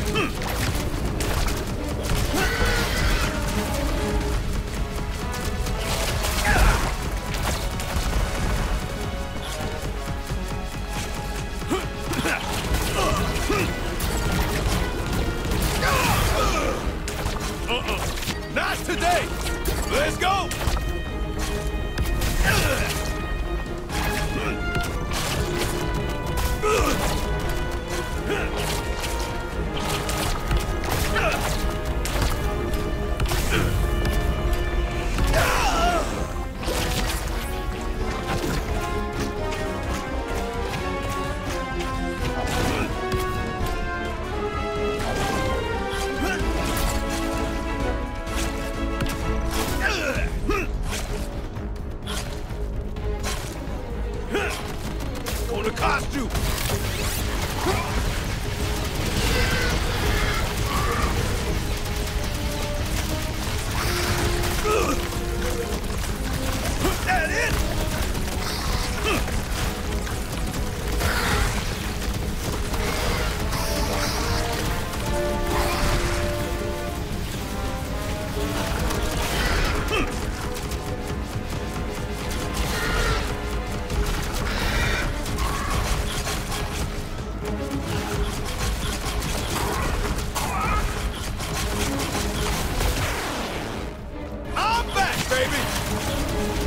Not today! Let's go! On the costume! That it? I'm back, baby!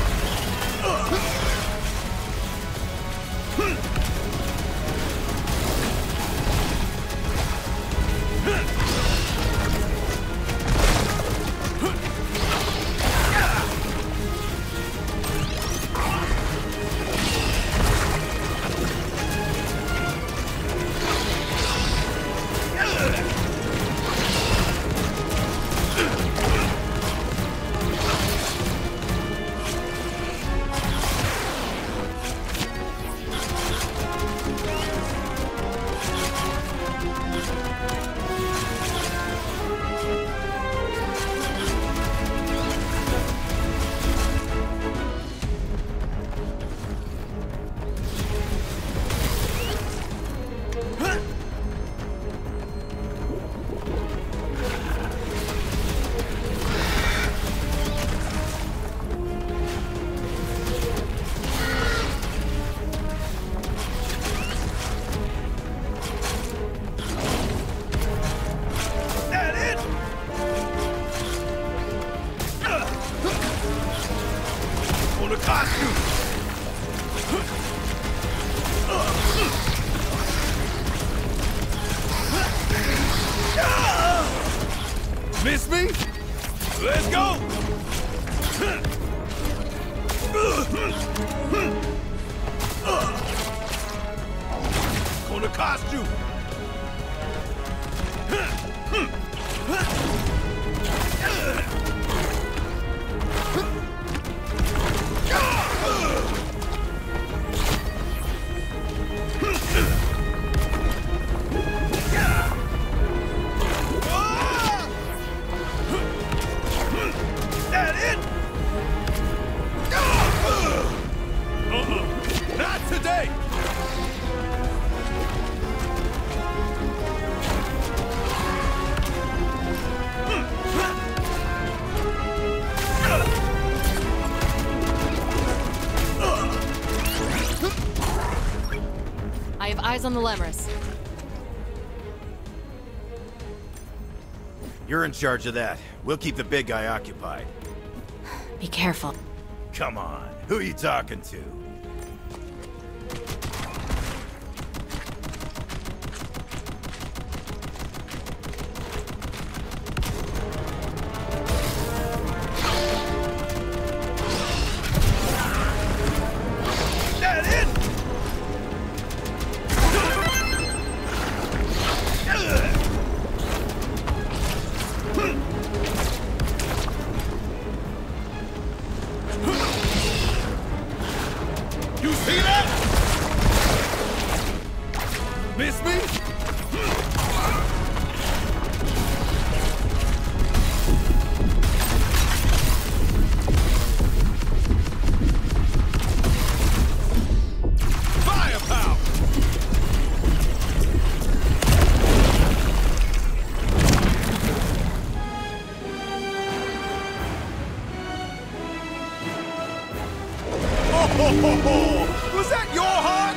On the costume! Miss me? Let's go! On the costume! That it? Not today! I have eyes on the Lemurus. You're in charge of that. We'll keep the big guy occupied. Be careful. Come on, who are you talking to? That it? Was that your heart?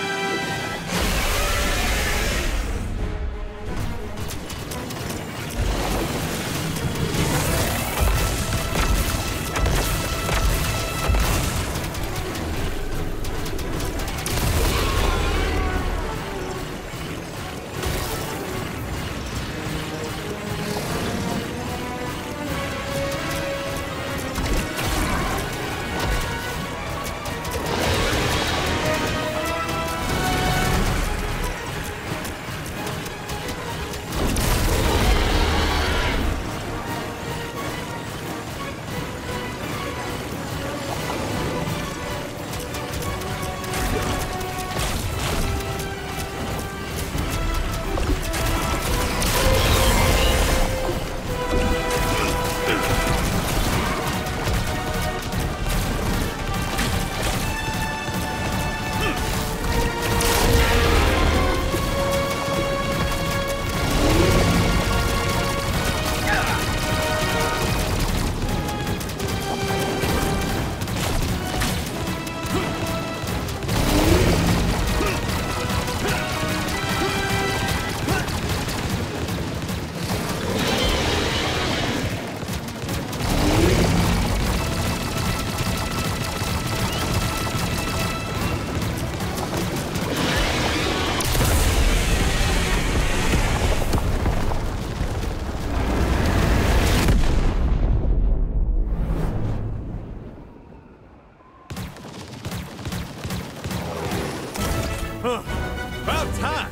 About time!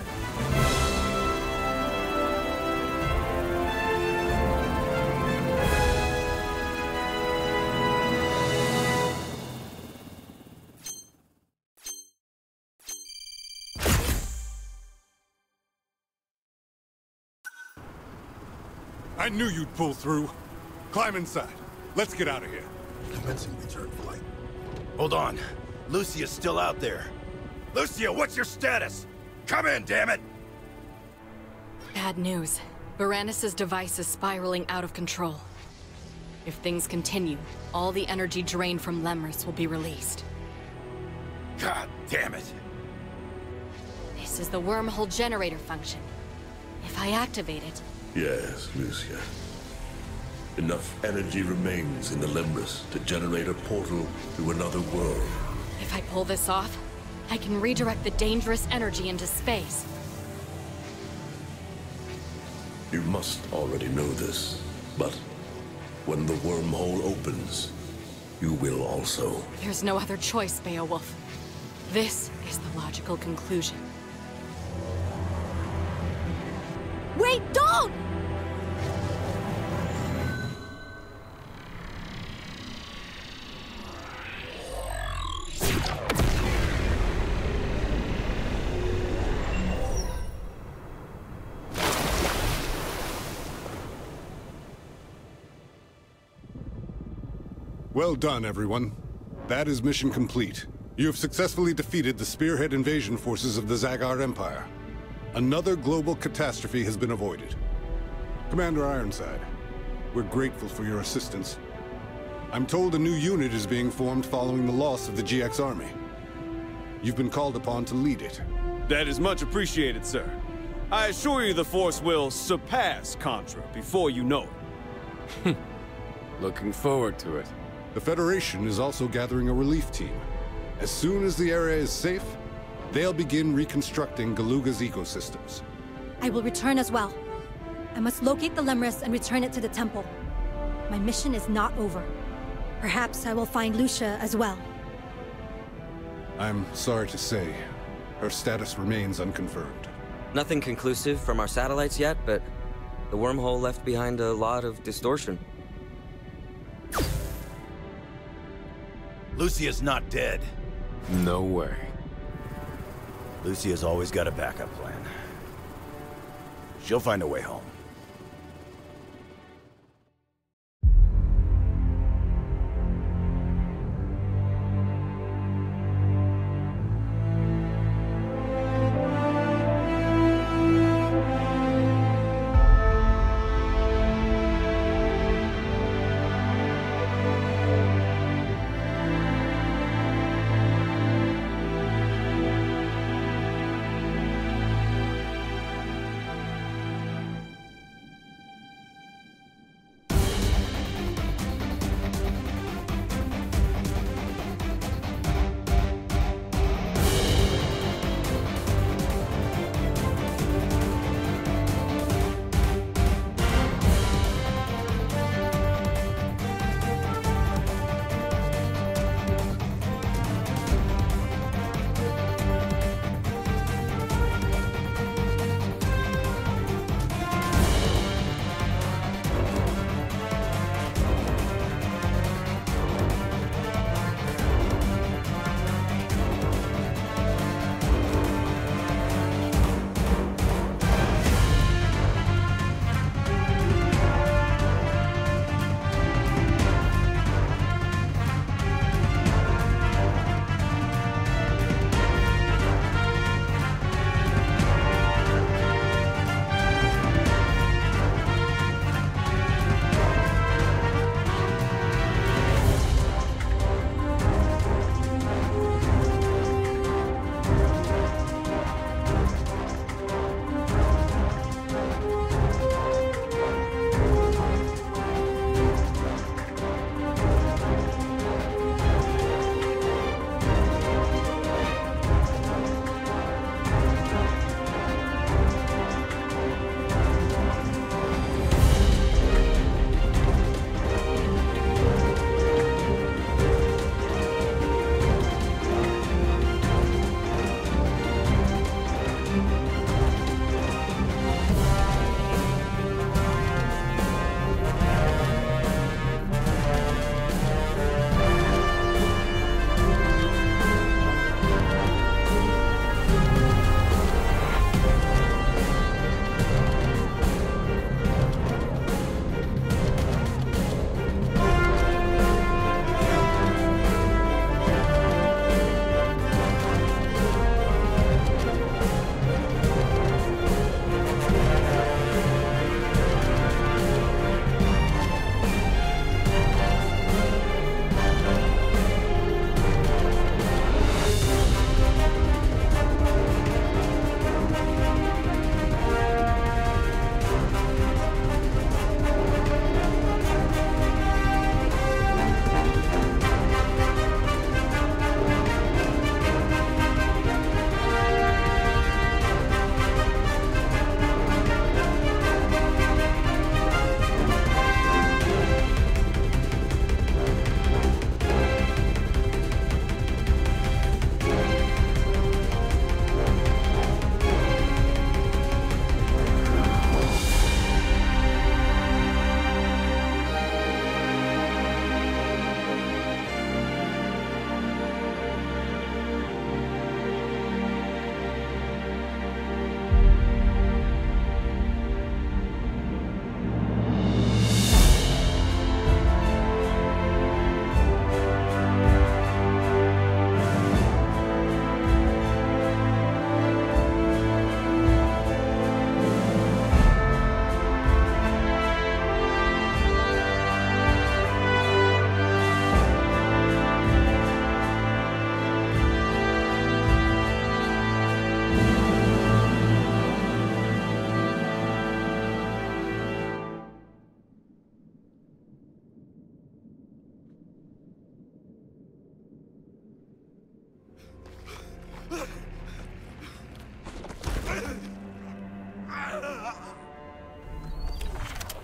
I knew you'd pull through. Climb inside. Let's get out of here. Commencing return flight. Hold on. Lucia's still out there. Lucia, what's your status? Come in, damn it! Bad news. Varanus' device is spiraling out of control. If things continue, all the energy drained from Lemris will be released. God damn it! This is the wormhole generator function. If I activate it, Yes, Lucia. Enough energy remains in the Lemris to generate a portal to another world. if I pull this off, I can redirect the dangerous energy into space. You must already know this, but when the wormhole opens, you will also. There's no other choice, Beowulf. This is the logical conclusion. Wait, don't! Well done, everyone. That is mission complete. You have successfully defeated the spearhead invasion forces of the Zagar Empire. Another global catastrophe has been avoided. Commander Ironside, we're grateful for your assistance. I'm told a new unit is being formed following the loss of the GX army. You've been called upon to lead it. That is much appreciated, sir. I assure you the Force will surpass Contra before you know it. Looking forward to it. The Federation is also gathering a relief team. As soon as the area is safe, they'll begin reconstructing Galuga's ecosystems. I will return as well. I must locate the Lemris and return it to the temple. My mission is not over. Perhaps I will find Lucia as well. I'm sorry to say, her status remains unconfirmed. Nothing conclusive from our satellites yet, but the wormhole left behind a lot of distortion. Lucia's not dead. No way. Lucia's always got a backup plan. She'll find a way home.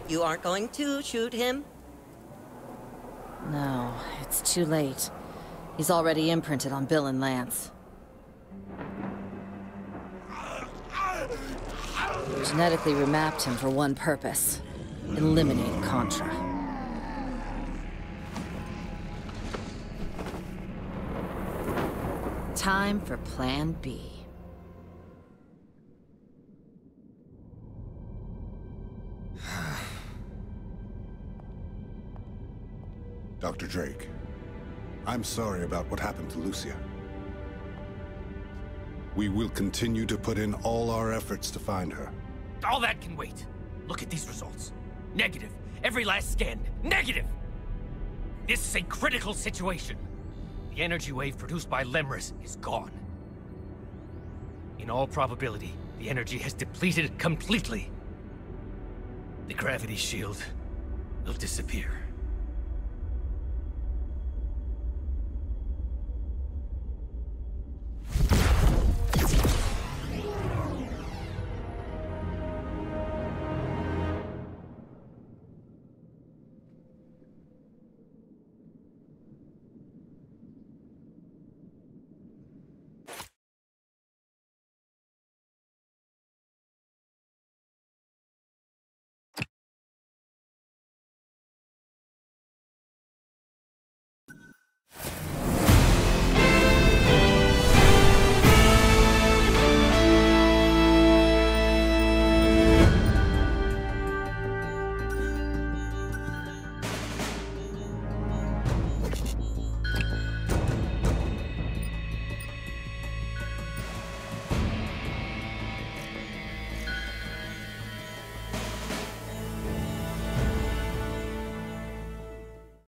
You aren't going to shoot him? No, it's too late. He's already imprinted on Bill and Lance. Genetically remapped him for one purpose: eliminate Contra. Time for Plan B. Dr. Drake, I'm sorry about what happened to Lucia. We will continue to put in all our efforts to find her. All that can wait. Look at these results. Negative. Every last scan. Negative! This is a critical situation. The energy wave produced by Lemris is gone. In all probability, the energy has depleted completely. The gravity shield will disappear.